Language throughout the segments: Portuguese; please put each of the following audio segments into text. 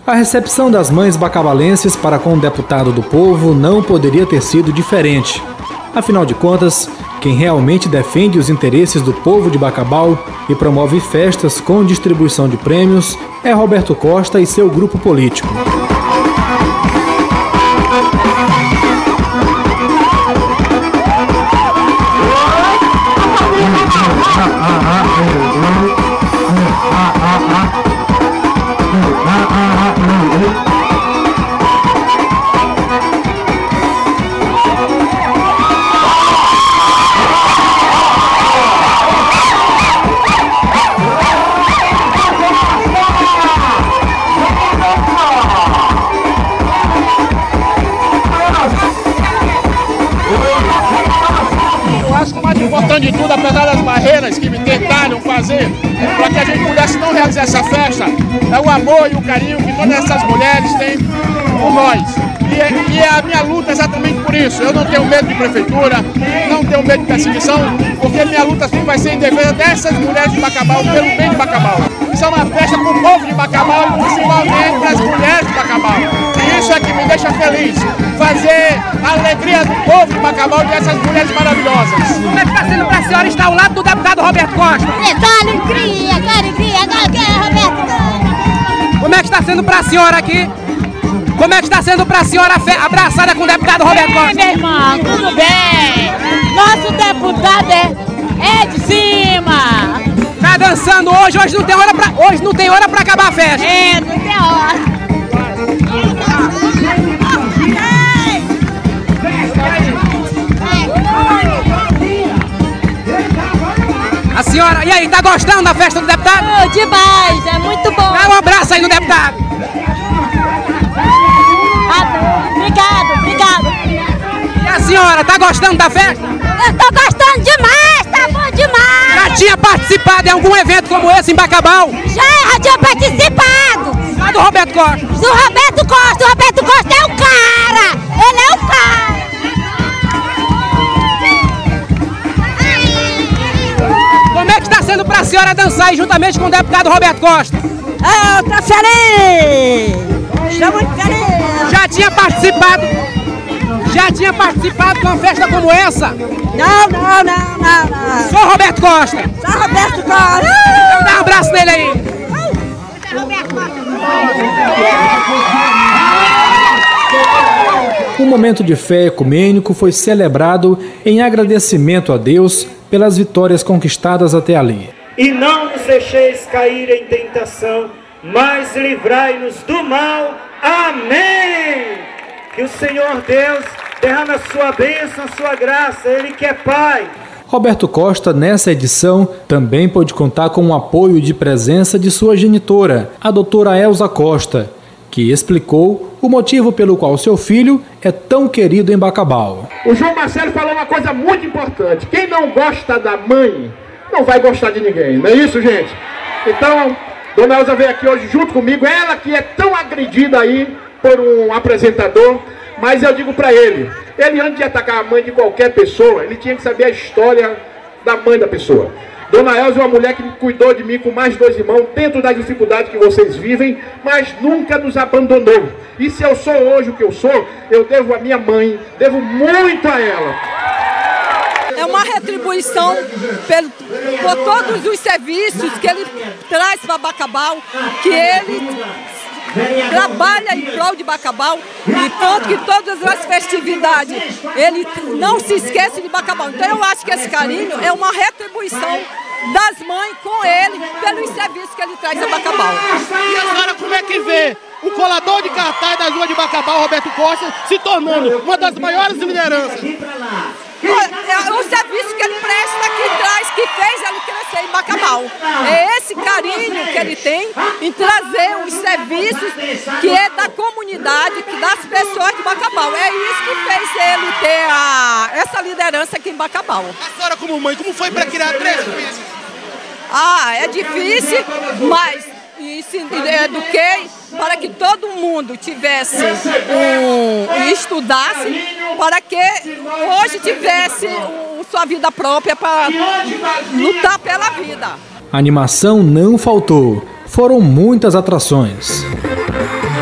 A recepção das mães bacabalenses para com o deputado do povo não poderia ter sido diferente. Afinal de contas, quem realmente defende os interesses do povo de Bacabal e promove festas com distribuição de prêmios é Roberto Costa e seu grupo político. De tudo, apesar das barreiras que me tentaram fazer para que a gente pudesse não realizar essa festa, é o amor e o carinho que todas essas mulheres têm por nós. E é a minha luta exatamente por isso. Eu não tenho medo de prefeitura, não tenho medo de perseguição, porque minha luta sempre vai ser em defesa dessas mulheres de Bacabal, pelo bem de Bacabal. Isso é uma festa para o povo de Bacabal e principalmente para as mulheres de Bacabal. E isso é que me deixa feliz. Fazer a alegria do povo de Bacabal e dessas mulheres maravilhosas. Como é que está sendo para a senhora estar ao lado do deputado Roberto Costa? Que alegria, Roberto Costa. Como é que está sendo para a senhora aqui? Como é que está sendo para a senhora abraçada com o deputado Roberto Costa? Meu irmão, tudo bem. Nosso deputado é de cima. Tá dançando hoje não tem hora para acabar a festa. É, não tem hora. A senhora, e aí, tá gostando da festa do deputado? Oh, demais, é muito bom. Dá um abraço aí no deputado. Obrigado. E a senhora, tá gostando da festa? Eu tô gostando demais, tá bom demais. Já tinha participado em algum evento como esse em Bacabal? Já tinha participado. Lá do Roberto Costa. Do Roberto Costa. O Roberto Costa é o cara. Ele é o cara. Como é que está sendo para a senhora dançar aí juntamente com o deputado Roberto Costa? Eu tô feliz. Estou muito feliz. Já tinha participado de uma festa como essa? Não. Sou Roberto Costa. Só Roberto Costa. Então dá um abraço nele aí. Um momento de fé ecumênico foi celebrado em agradecimento a Deus pelas vitórias conquistadas até ali. E não nos deixeis cair em tentação, mas livrai-nos do mal. Amém! Que o Senhor Deus derrame a sua bênção, a sua graça, Ele que é Pai. Roberto Costa, nessa edição, também pôde contar com o apoio de presença de sua genitora, a doutora Elza Costa, que explicou o motivo pelo qual seu filho é tão querido em Bacabal. O João Marcelo falou uma coisa muito importante. Quem não gosta da mãe, não vai gostar de ninguém. Não é isso, gente? Então, Dona Elza veio aqui hoje junto comigo. Ela que é tão agredida aí por um apresentador. Mas eu digo pra ele, antes de atacar a mãe de qualquer pessoa, ele tinha que saber a história da mãe da pessoa. Dona Elza é uma mulher que cuidou de mim com mais 2 irmãos, dentro das dificuldades que vocês vivem, mas nunca nos abandonou. E se eu sou hoje o que eu sou, eu devo a minha mãe, devo muito a ela. É uma retribuição por todos os serviços que ele traz para Bacabal, que ele trabalha em prol de Bacabal, e tanto que todas as festividades ele não se esquece de Bacabal. Então eu acho que esse carinho é uma retribuição das mães com ele pelos serviços que ele traz a Bacabal. E agora como é que vê o colador de cartaz da rua de Bacabal, Roberto Costa, se tornando uma das maiores lideranças? O serviço que ele presta, que traz, que fez ele crescer em Bacabal. É esse carinho que ele tem em trazer os serviços que é da comunidade, das pessoas de Bacabal. É isso que fez ele ter essa liderança aqui em Bacabal. A senhora como mãe, como foi para criar 3 filhos? É difícil, mas eduquei para que todo mundo tivesse estudasse, para que hoje tivesse sua vida própria para lutar pela vida. A animação não faltou, foram muitas atrações.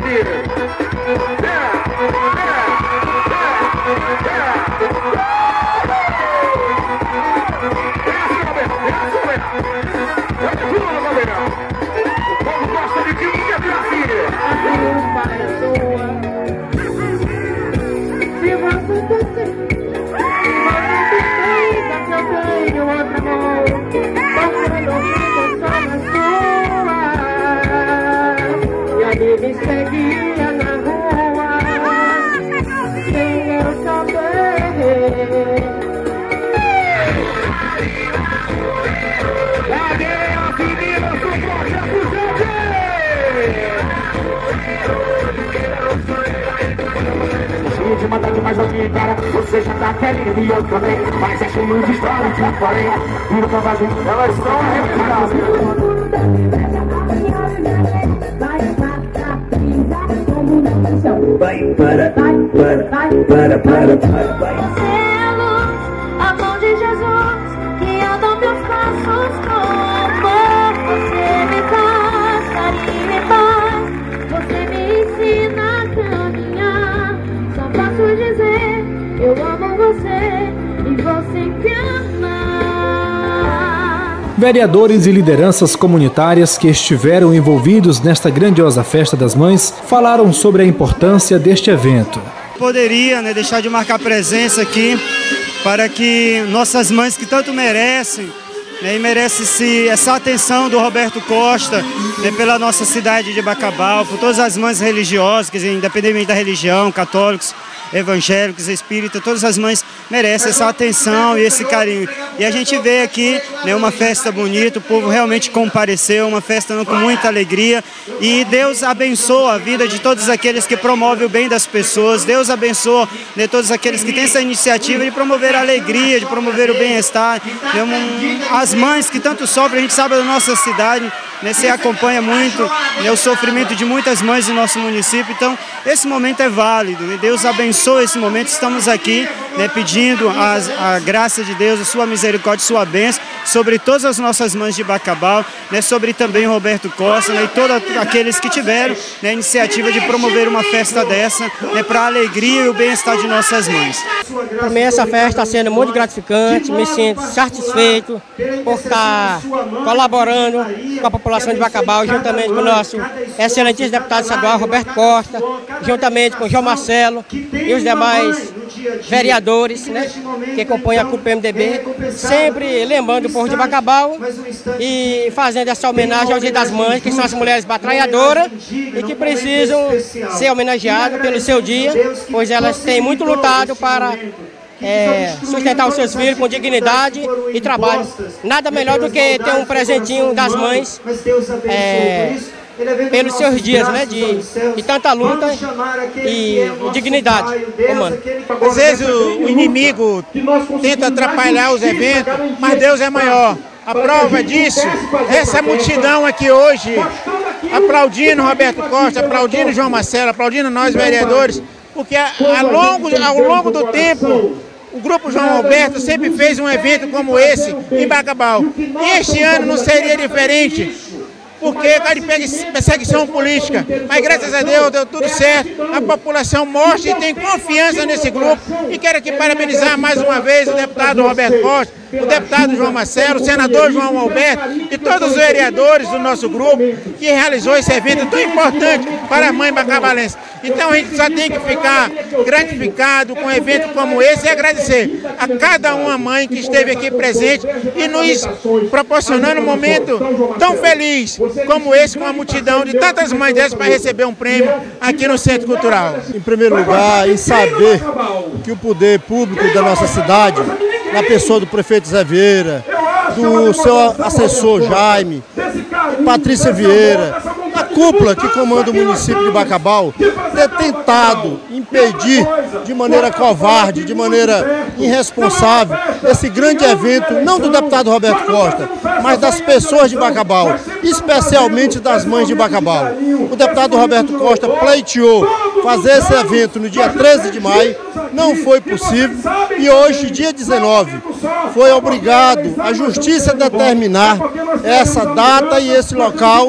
De mandar de mais alguém, cara. Você já tá querendo e eu também. Mas é cheio de história de porém. E no cavalo, elas são arrebentadas. Vai, para. A mão de Jesus que anda meus passos como você me faz carinho e paz. Você me ensina a caminhar. Só posso dizer, eu amo você e você me ama. Vereadores e lideranças comunitárias que estiveram envolvidos nesta grandiosa festa das mães falaram sobre a importância deste evento. Poderia, deixar de marcar presença aqui para que nossas mães que tanto merecem, e merece essa atenção do Roberto Costa, pela nossa cidade de Bacabal, por todas as mães religiosas, independente da religião, católicos, evangélicos, espíritas, todas as mães merecem essa atenção e esse carinho. E a gente vê aqui uma festa bonita, o povo realmente compareceu, uma festa com muita alegria, e Deus abençoa a vida de todos aqueles que promovem o bem das pessoas, Deus abençoa todos aqueles que têm essa iniciativa de promover a alegria, de promover o bem-estar. As mães que tanto sofrem, a gente sabe da nossa cidade, você acompanha muito o sofrimento de muitas mães do nosso município, então esse momento é válido, Deus abençoa esse momento. Estamos aqui pedindo a graça de Deus, a sua misericórdia, a sua bênção sobre todas as nossas mães de Bacabal, sobre também o Roberto Costa, e todos aqueles que tiveram a iniciativa de promover uma festa dessa para a alegria e o bem-estar de nossas mães. Para mim essa festa está sendo muito gratificante, me sinto satisfeito por estar colaborando com a população de Bacabal, juntamente com o nosso excelentíssimo deputado estadual Roberto Costa, juntamente com o João Marcelo e os demais vereadores que compõem a CUP MDB, sempre lembrando o povo de Bacabal e fazendo essa homenagem ao Dia das Mães, que são as mulheres batalhadoras e que precisam ser homenageadas pelo seu dia, pois elas têm muito lutado para sustentar os seus filhos com dignidade e trabalho. Nada melhor do que ter um presentinho das mães pelos seus dias de tanta luta e dignidade humana. Às vezes o inimigo tenta atrapalhar os eventos, mas Deus é maior. A prova disso, essa multidão aqui hoje, aplaudindo Roberto Costa, aplaudindo João Marcelo, aplaudindo nós vereadores, porque ao longo do tempo, o Grupo João Alberto sempre fez um evento como esse em Bacabal. E este ano não seria diferente, porque é de perseguição política. Mas graças a Deus deu tudo certo, a população mostra e tem confiança nesse grupo. E quero aqui parabenizar mais uma vez o deputado Roberto Costa, o deputado João Marcelo, o senador João Alberto e todos os vereadores do nosso grupo que realizou esse evento tão importante para a mãe bacabalense. Então a gente só tem que ficar gratificado com um evento como esse e agradecer a cada uma mãe que esteve aqui presente e nos proporcionando um momento tão feliz como esse, com a multidão de tantas mães dessas para receber um prêmio aqui no Centro Cultural. Em primeiro lugar, em saber que o poder público da nossa cidade, na pessoa do prefeito Zé Vieira, do seu assessor Jaime, Patrícia Vieira, a cúpula que comanda o município de Bacabal, ter tentado impedir de maneira covarde, de maneira irresponsável, esse grande evento, não do deputado Roberto Costa, mas das pessoas de Bacabal, especialmente das mães de Bacabal. O deputado Roberto Costa pleiteou fazer esse evento no dia 13 de maio, não foi possível, e hoje, dia 19, foi obrigado a Justiça determinar essa data e esse local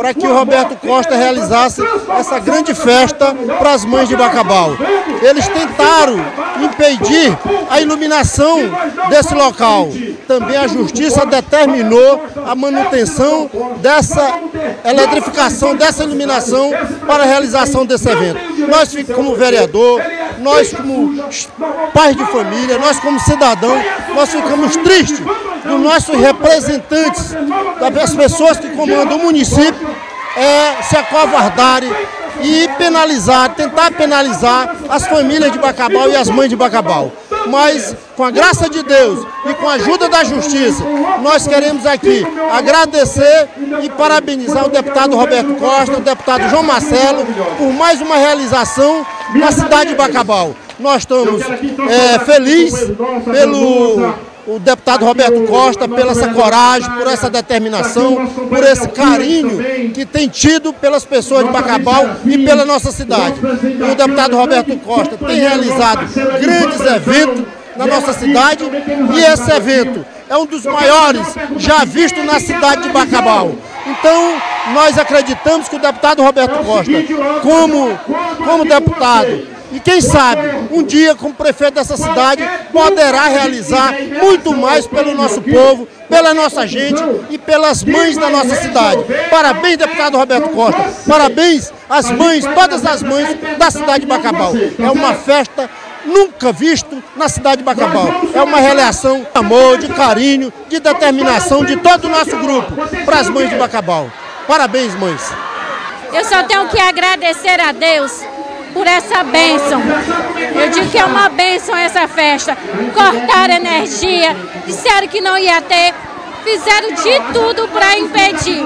para que o Roberto Costa realizasse essa grande festa para as mães de Bacabal. Eles tentaram impedir a iluminação desse local. Também a Justiça determinou a manutenção dessa eletrificação, dessa iluminação para a realização desse evento. Nós, como vereador, nós como pais de família, nós como cidadão, nós ficamos tristes dos nossos representantes, das pessoas que comandam o município, se acovardarem e tentar penalizar as famílias de Bacabal e as mães de Bacabal. Mas, com a graça de Deus e com a ajuda da Justiça, nós queremos aqui agradecer e parabenizar o deputado Roberto Costa, o deputado João Marcelo, por mais uma realização na cidade de Bacabal. Nós estamos felizes pelo deputado Roberto Costa, pela essa coragem, por essa determinação, por esse carinho que tem tido pelas pessoas de Bacabal e pela nossa cidade. O deputado Roberto Costa tem realizado grandes eventos na nossa cidade e esse evento é um dos maiores já visto na cidade de Bacabal. Então, nós acreditamos que o deputado Roberto Costa, como deputado, e quem sabe, um dia, como prefeito dessa cidade, poderá realizar muito mais pelo nosso povo, pela nossa gente e pelas mães da nossa cidade. Parabéns, deputado Roberto Costa. Parabéns às mães, todas as mães da cidade de Bacabal. É uma festa nunca visto na cidade de Bacabal. É uma realização de amor, de carinho, de determinação de todo o nosso grupo para as mães de Bacabal. Parabéns, mães. Eu só tenho que agradecer a Deus por essa bênção. Eu digo que é uma bênção essa festa. Cortaram energia, disseram que não ia ter, fizeram de tudo para impedir.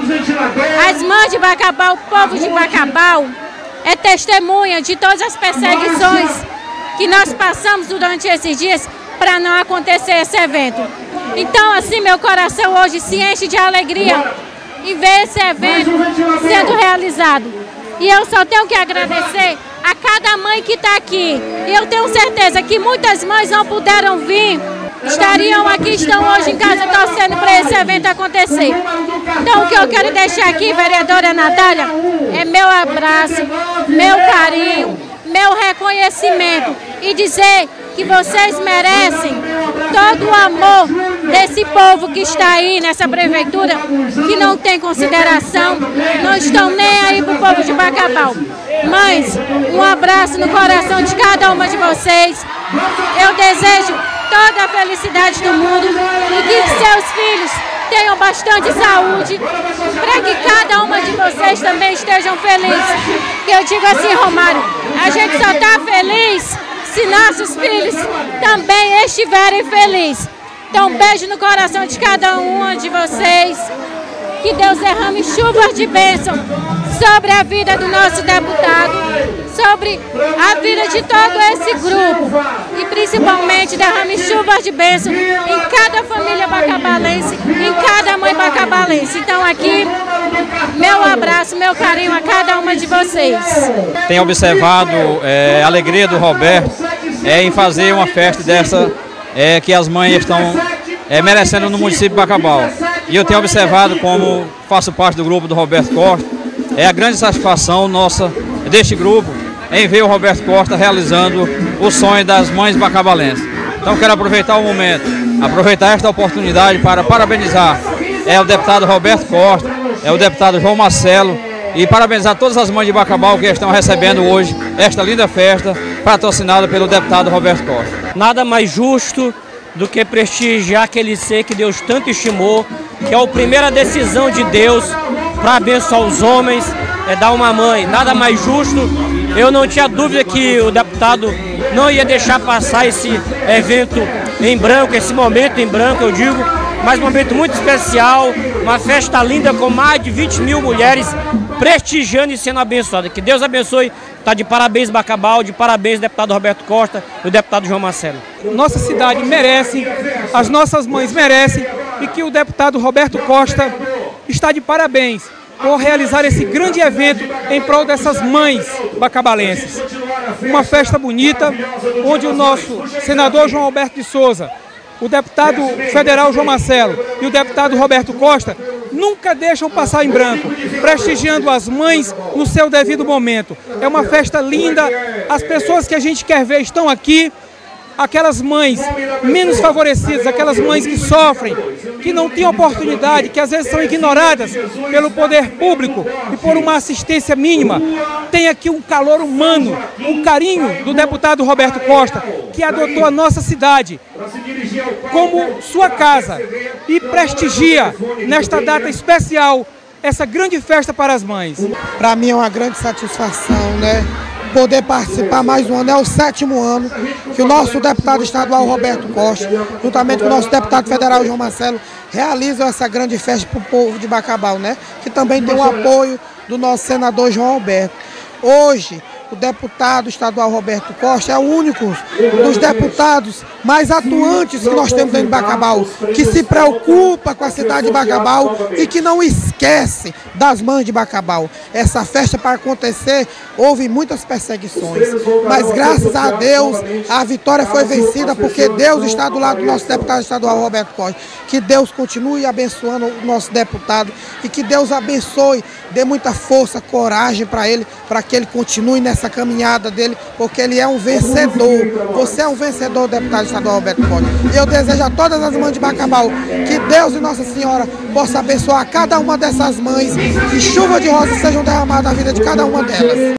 As mães de Bacabal, o povo de Bacabal, é testemunha de todas as perseguições que nós passamos durante esses dias para não acontecer esse evento. Então, assim, meu coração hoje se enche de alegria em ver esse evento sendo realizado. E eu só tenho que agradecer a cada mãe que está aqui. E eu tenho certeza que muitas mães não puderam vir, estariam aqui, estão hoje em casa torcendo para esse evento acontecer. Então o que eu quero deixar aqui, vereadora Natália, é meu abraço, meu carinho, meu reconhecimento e dizer que vocês merecem todo o amor desse povo que está aí nessa prefeitura, que não tem consideração, não estão nem aí para o povo de Bacabal. Mães, um abraço no coração de cada uma de vocês. Eu desejo toda a felicidade do mundo e que seus filhos tenham bastante saúde, para que cada uma de vocês também estejam felizes. Eu digo assim, Romário, a gente só está feliz se nossos filhos também estiverem felizes. Então, um beijo no coração de cada uma de vocês. Que Deus derrame chuvas de bênção sobre a vida do nosso deputado, sobre a vida de todo esse grupo e principalmente derrame chuvas de bênção em cada família bacabalense, em cada mãe bacabalense. Então aqui, meu abraço, meu carinho a cada uma de vocês. Tenho observado a alegria do Roberto em fazer uma festa dessa que as mães estão merecendo no município de Bacabal. E eu tenho observado, como faço parte do grupo do Roberto Costa, a grande satisfação nossa deste grupo em ver o Roberto Costa realizando o sonho das mães bacabalenses. Então quero aproveitar o momento, aproveitar esta oportunidade para parabenizar o deputado Roberto Costa, o deputado João Marcelo e parabenizar todas as mães de Bacabal que estão recebendo hoje esta linda festa patrocinada pelo deputado Roberto Costa. Nada mais justo do que prestigiar aquele ser que Deus tanto estimou, que é a primeira decisão de Deus para abençoar os homens, é dar uma mãe. Nada mais justo. Eu não tinha dúvida que o deputado não ia deixar passar esse evento em branco, esse momento em branco, eu digo, mas um momento muito especial, uma festa linda com mais de 20 mil mulheres prestigiando e sendo abençoadas. Que Deus abençoe. Está de parabéns Bacabal, de parabéns deputado Roberto Costa e o deputado João Marcelo. Nossa cidade merece, as nossas mães merecem e que o deputado Roberto Costa está de parabéns por realizar esse grande evento em prol dessas mães bacabalenses. Uma festa bonita, onde o nosso senador João Alberto de Souza, o deputado federal João Marcelo e o deputado Roberto Costa nunca deixam passar em branco, prestigiando as mães no seu devido momento. É uma festa linda, as pessoas que a gente quer ver estão aqui, aquelas mães menos favorecidas, aquelas mães que sofrem, que não têm oportunidade, que às vezes são ignoradas pelo poder público e por uma assistência mínima. Tem aqui um calor humano, um carinho do deputado Roberto Costa, que adotou a nossa cidade como sua casa e prestigia nesta data especial essa grande festa para as mães. Para mim é uma grande satisfação, né? Poder participar mais um ano, é o 7º ano que o nosso deputado estadual Roberto Costa, juntamente com o nosso deputado federal João Marcelo, realizam essa grande festa para o povo de Bacabal, né? Que também tem o apoio do nosso senador João Alberto. Hoje, o deputado estadual Roberto Costa é o único dos deputados mais atuantes que nós temos dentro de Bacabal, que se preocupa com a cidade de Bacabal e que não esquece das mães de Bacabal. Essa festa, para acontecer, houve muitas perseguições, mas graças a Deus a vitória foi vencida, porque Deus está do lado do nosso deputado estadual Roberto Costa. Que Deus continue abençoando o nosso deputado e que Deus abençoe, dê muita força, coragem para ele, para que ele continue nessa caminhada dele, porque ele é um vencedor. Você é um vencedor, deputado estadual Roberto Costa. E eu desejo a todas as mães de Bacabal que Deus e Nossa Senhora possa abençoar cada uma dessas mães, que chuva de rosas sejam derramadas na vida de cada uma delas.